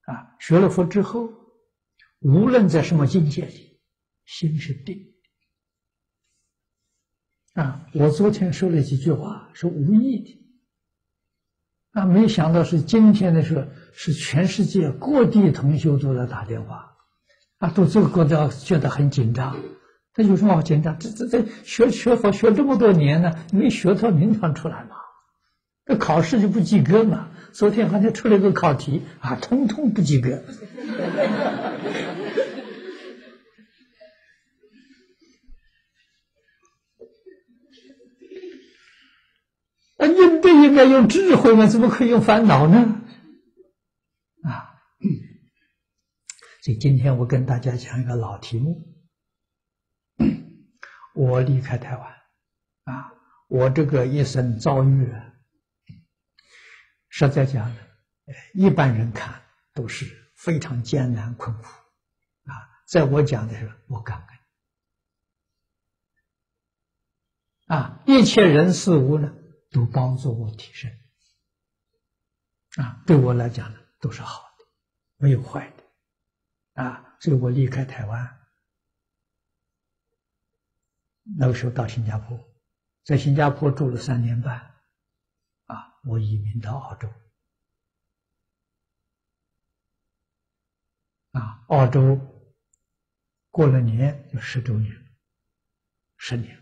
学了佛之后，无论在什么境界里，心是定。我昨天说了几句话，是无意的。没想到是今天的时候，是全世界各地同修都来打电话，都这个觉得很紧张。这有什么好紧张？这学佛学这么多年了，没学到名堂出来嘛？这考试就不及格嘛？昨天好像出了一个考题通通不及格。应对应该用智慧嘛，怎么可以用烦恼呢？所以今天我跟大家讲一个老题目。我离开台湾我这个一生遭遇实在讲一般人看都是非常艰难困苦在我讲的时候，我感恩一切人事物呢都帮助我提升对我来讲呢都是好的，没有坏的所以我离开台湾，那个时候到新加坡，在新加坡住了3年半我移民到澳洲澳洲过了年就10周年，10年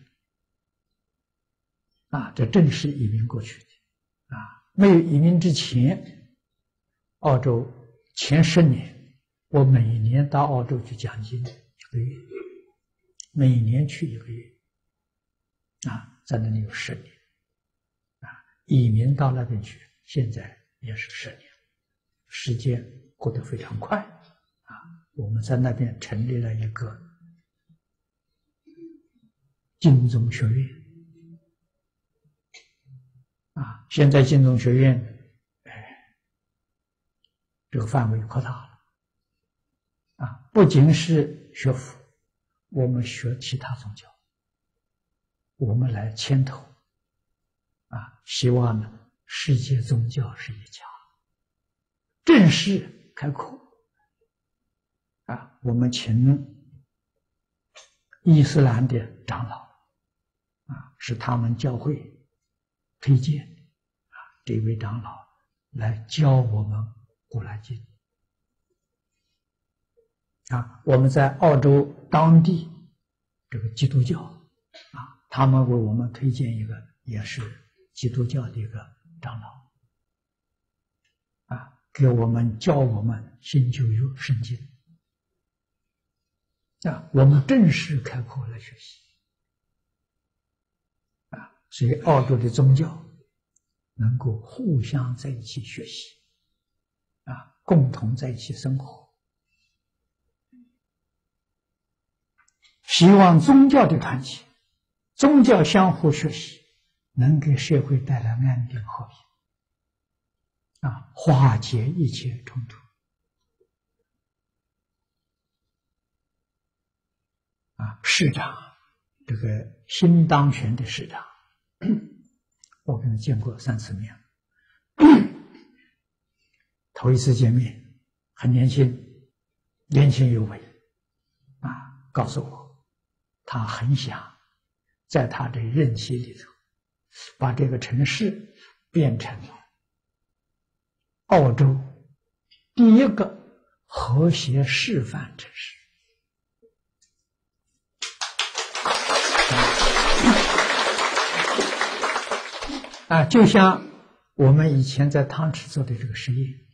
这正式移民过去的没有移民之前，澳洲前10年，我每年到澳洲去讲经1个月，每年去1个月在那里有10年移民到那边去，现在也是10年，时间过得非常快我们在那边成立了一个经宗学院现在经宗学院这个范围扩大了不仅是学佛，我们学其他宗教，我们来牵头希望呢世界宗教是一家，正式开阔我们请伊斯兰的长老是他们教会推荐这位长老来教我们古兰经我们在澳洲当地这个基督教他们为我们推荐一个也是基督教的一个长老给我们教我们新旧约圣经我们正式开阔来学习所以澳洲的宗教能够互相在一起学习共同在一起生活，希望宗教的团结，宗教相互学习，能给社会带来安定和平化解一切冲突市长这个新当选的市长我跟他见过3次面头一次见面很年轻，年轻有为告诉我他很想在他的任期里头把这个城市变成澳洲第一个和谐示范城市就像我们以前在汤池做的这个实验